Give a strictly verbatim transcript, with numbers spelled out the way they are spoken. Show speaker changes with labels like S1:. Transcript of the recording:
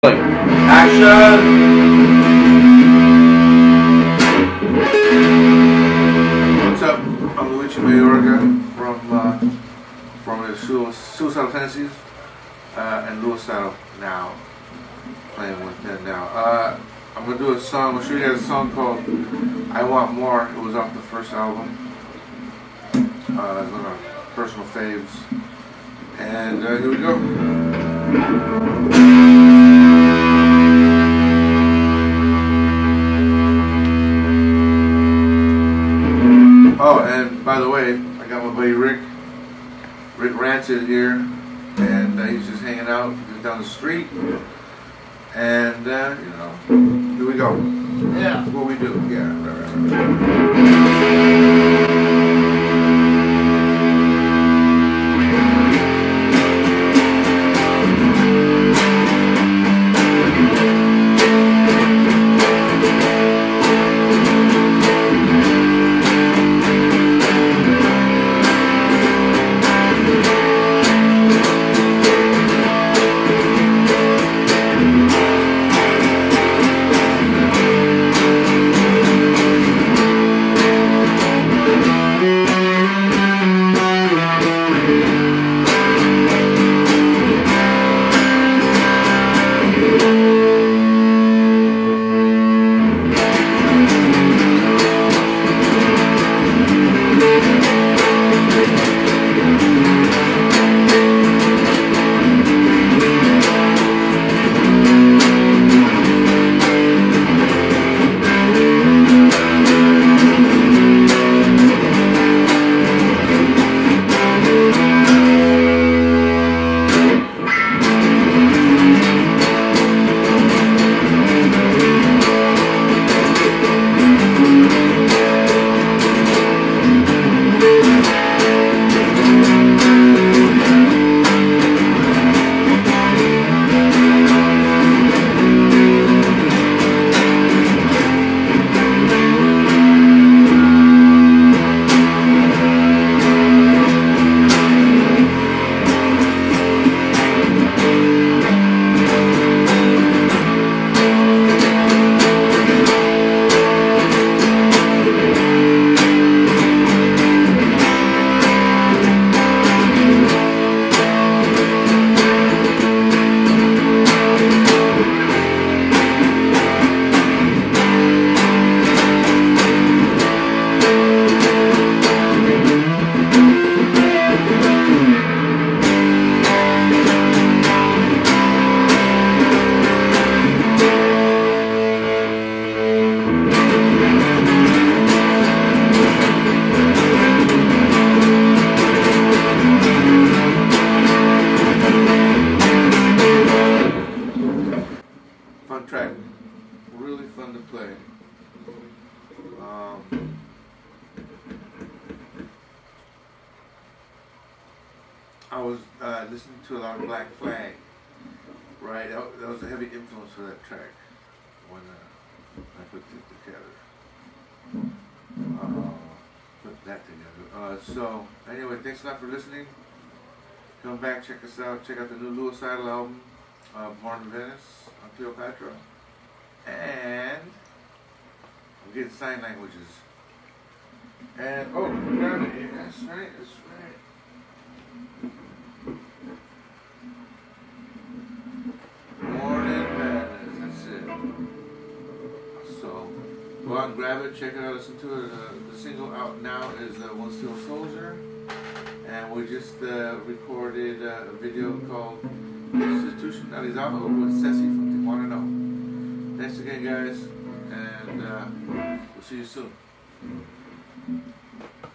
S1: Action! What's up? I'm Louichi Mayorga from uh, from the Suicidal Tendencies uh, and Luicidal now. Playing with them now. Uh, I'm gonna do a song. I'll show you guys a song called "I Want More." It was off the first album. Uh, it's one of my personal faves. And uh, here we go. Oh, and by the way, I got my buddy Rick, Rick Rancid here, and uh, he's just hanging out just down the street. And, uh, you know, here we go. Yeah. That's what we do. Yeah, right, right, right. Fun track, really fun to play. Um, I was uh, listening to a lot of Black Flag, right? That, that was a heavy influence for that track when uh, I put it together. Uh, put that together. Uh, so, anyway, thanks a lot for listening. Come back, check us out. Check out the new Luicidal album. Uh, Born in Venice on Cleopatra, and I'm getting sign languages. And oh, grab it here. That's right. That's right. Born in Venice. That's it. So go out and grab it. Check it out. Listen to it. Uh, the single out now is uh, "One Steel Soldier," and we just uh, recorded uh, a video called Institucionalizado with Ceci from Tijuana No. Thanks again, guys, and uh, we'll see you soon.